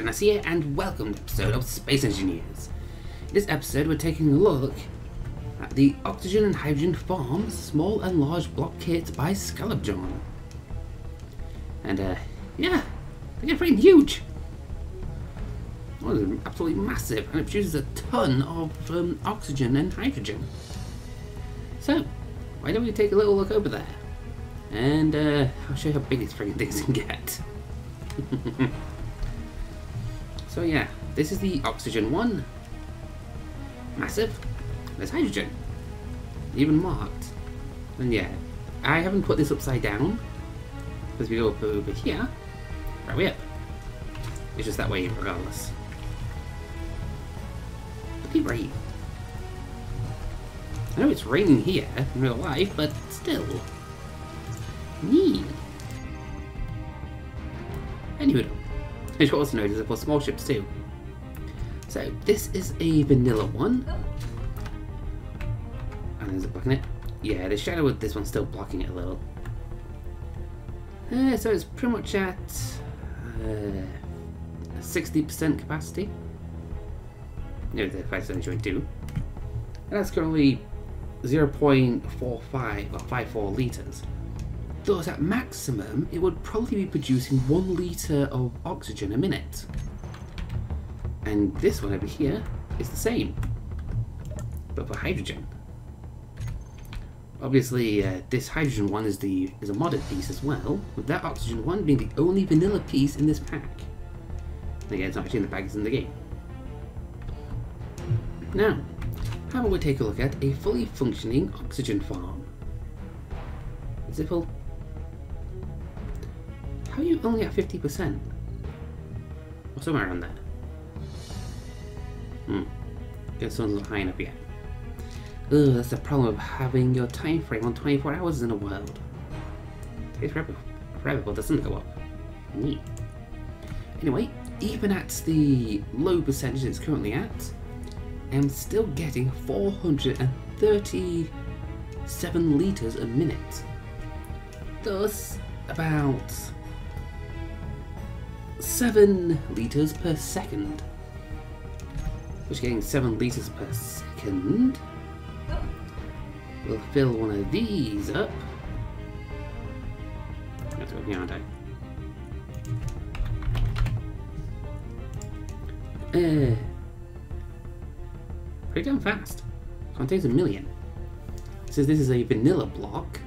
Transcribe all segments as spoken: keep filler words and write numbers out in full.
Ranos here, and welcome to an episode of Space Engineers. In this episode, we're taking a look at the Oxygen and Hydrogen Farm Small and Large Block Kit by Scallop John. And, uh, yeah, they get freaking huge! Oh, they're absolutely massive, and it produces a ton of um, oxygen and hydrogen. So, why don't we take a little look over there? And, uh, I'll show you how big these freaking things can get. So yeah, this is the oxygen one. Massive. There's hydrogen. Even marked. And yeah, I haven't put this upside down, because we go up over here, right way up. It's just that way regardless. Look at rain. I know it's raining here in real life, but still. Neat. Anyway, I should also notice for small ships too. So this is a vanilla one. And is it blocking it? Yeah, the shadow with this one's still blocking it a little. Uh, so it's pretty much at sixty percent uh, capacity. No, the capacity is only twenty-two. And that's currently zero point four five or five four litres. Thus, at maximum, it would probably be producing one litre of oxygen a minute. And this one over here is the same, but for hydrogen. Obviously, uh, this hydrogen one is the is a modded piece as well, with that oxygen one being the only vanilla piece in this pack. And again, it's not actually in the pack, it's in the game. Now, how about we take a look at a fully functioning oxygen farm? Is it full? How are you only at fifty percent? Or somewhere around there. Hmm. Guess someone's not high enough yet. Ugh, that's the problem of having your time frame on twenty-four hours in a world. It takes forever, forever, but doesn't go up. Neat. Anyway, even at the low percentage it's currently at, I'm still getting four hundred thirty-seven litres a minute. Thus, about seven litres per second. Which, getting seven litres per second will fill one of these up. That's what here, aren't I? Uh, pretty damn fast. Contains a million. It says this is a vanilla block.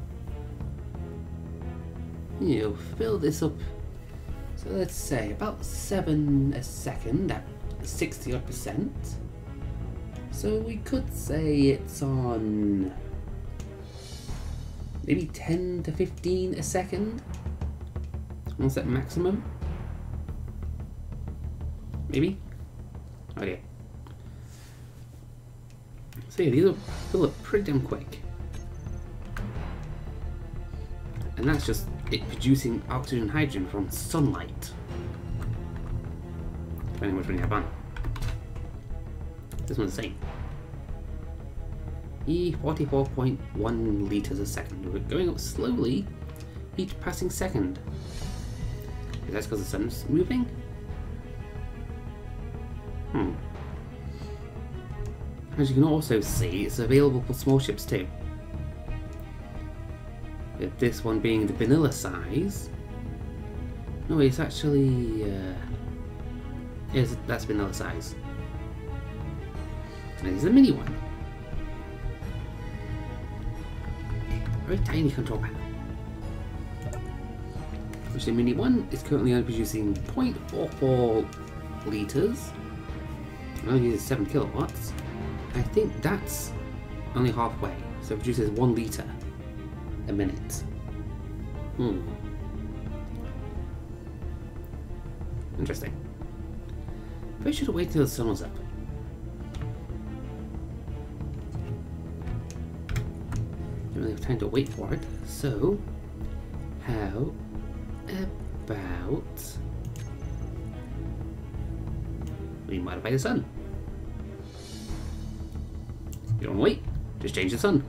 You fill this up. So let's say about seven a second at sixty odd percent. So we could say it's on maybe ten to fifteen a second. What's that maximum? Maybe? Okay. So yeah, these will fill up pretty damn quick. And that's just it producing oxygen and hydrogen from sunlight. Depending on which one you have on. This one's the same. E forty-four point one litres a second. We're going up slowly each passing second. Is that because the sun's moving? Hmm. As you can also see, it's available for small ships too. With this one being the vanilla size. No, it's actually uh, yes, that's vanilla size. And there's a mini one. Very tiny control panel. Which the mini one is currently only producing zero point four four litres. It only uses seven kilowatts. I think that's only halfway, so it produces one litre a minute. Hmm. Interesting. Probably should have waited till the sun was up. Don't really have time to wait for it, so how about we modify the sun? You don't wait, just change the sun.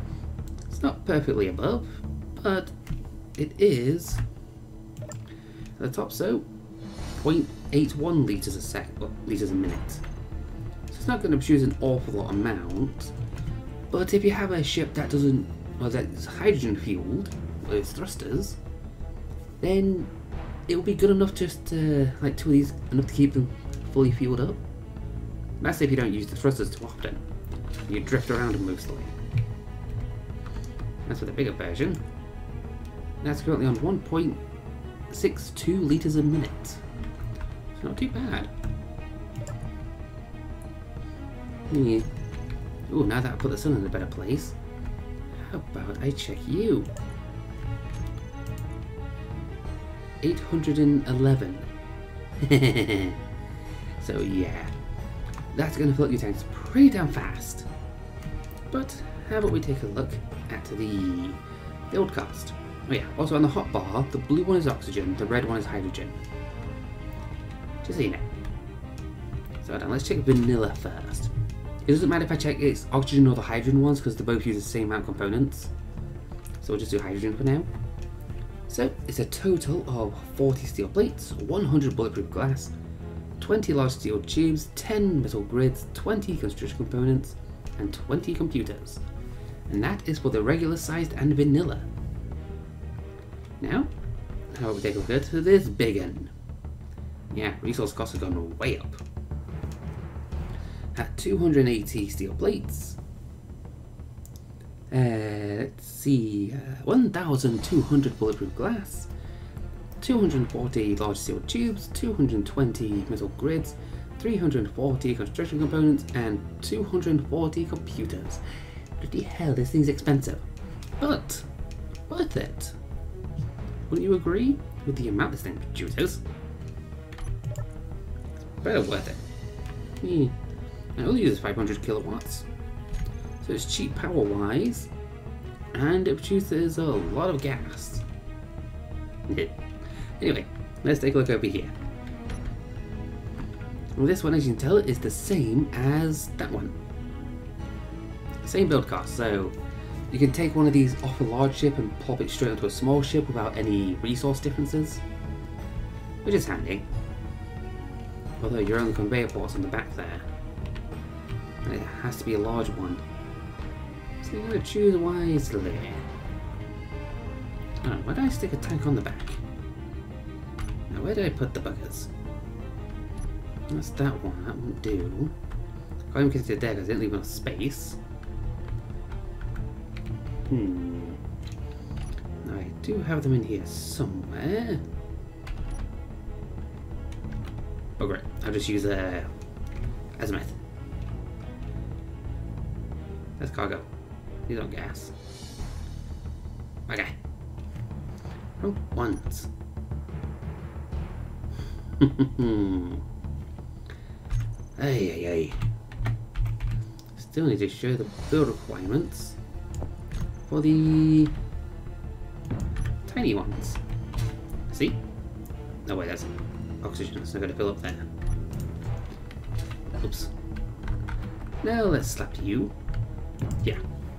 It's not perfectly above, but it is at the top, so zero point eight one litres a sec, well, litres a minute. So it's not going to produce an awful lot amount, but if you have a ship that doesn't, well, that's hydrogen fueled with its thrusters, then it will be good enough just uh, like two of these, enough to keep them fully fueled up. That's if you don't use the thrusters too often. You drift around them mostly. That's for the bigger version. That's currently on one point six two litres a minute. It's not too bad. Yeah. Ooh, now that I put the sun in a better place, how about I check you? eight hundred eleven. So yeah, that's going to fill up your tanks pretty damn fast. But how about we take a look at the build cost? Oh yeah, also on the hotbar, the blue one is oxygen, the red one is hydrogen. Just so you know. So then let's check vanilla first. It doesn't matter if I check it's oxygen or the hydrogen ones because they both use the same amount of components. So we'll just do hydrogen for now. So it's a total of forty steel plates, one hundred bulletproof glass, twenty large steel tubes, ten metal grids, twenty construction components, and twenty computers. And that is for the regular sized and vanilla. Now, how about we take a look at this big one? Yeah, resource costs have gone way up. At two hundred eighty steel plates, uh, let's see, uh, one thousand two hundred bulletproof glass, two hundred forty large steel tubes, two hundred twenty metal grids, three hundred forty construction components, and two hundred forty computers. Bloody hell, this thing's expensive, but worth it. Wouldn't you agree with the amount this thing produces? It's better worth it. Yeah. It only uses five hundred kilowatts, so it's cheap power-wise, and it produces a lot of gas. Anyway, let's take a look over here. Well, this one, as you can tell, is the same as that one. Same build cost, so you can take one of these off a large ship and plop it straight onto a small ship without any resource differences, which is handy. Although your own conveyor port's on the back there. And it has to be a large one. So you're going to choose wisely. Oh, why did I stick a tank on the back? Now where did I put the buggers? That's that one, that won't do. Can't even get it there because I didn't leave enough space. Hmm. Now I do have them in here somewhere. Oh great, I'll just use uh, azimuth. That's cargo. These aren't gas. Okay. Oh, once. Ay, ay, ay. Still need to show the build requirements for the tiny ones. See? No, wait, that's oxygen. It's not going to fill up there. Oops. Now let's slap you. Yeah.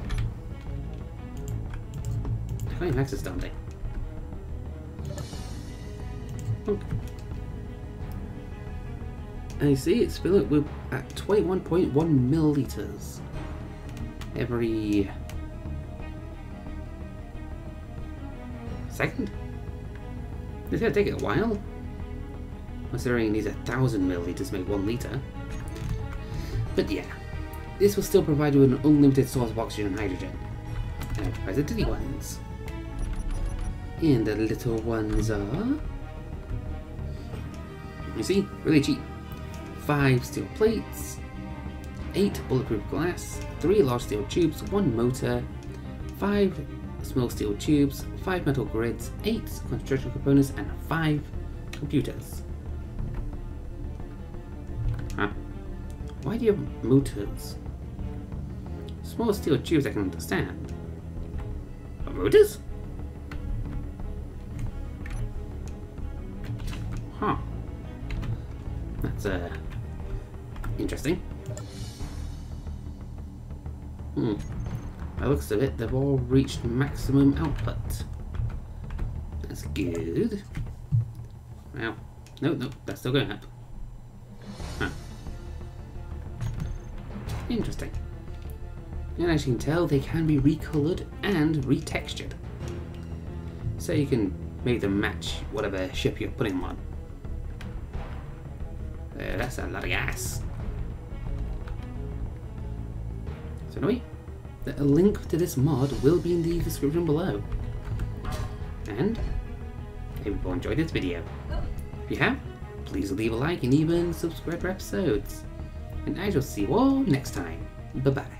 I can't even access down there. Okay. And you see, it's filling with at twenty-one point one milliliters every second. It's gonna take it a while, considering it needs a thousand milliliters to make one liter. But yeah, this will still provide you an unlimited source of oxygen and hydrogen. And it provides the tiny ones. And the little ones are, you see, really cheap. Five steel plates, eight bulletproof glass, three large steel tubes, one motor, five small steel tubes, five metal grids, eight construction components, and five computers. Huh? Why do you have motors? Small steel tubes I can understand. But motors? Huh. That's uh interesting. Hmm. By the looks of it, they've all reached maximum output. That's good. Wow. No, no, that's still going up. Huh. Interesting. And as you can tell, they can be recoloured and retextured. So you can make them match whatever ship you're putting them on. Uh, that's a lot of gas. So anyway, a link to this mod will be in the description below. And I hope you enjoyed this video. If you have, please leave a like and even subscribe for episodes. And I shall see you all next time. Bye bye.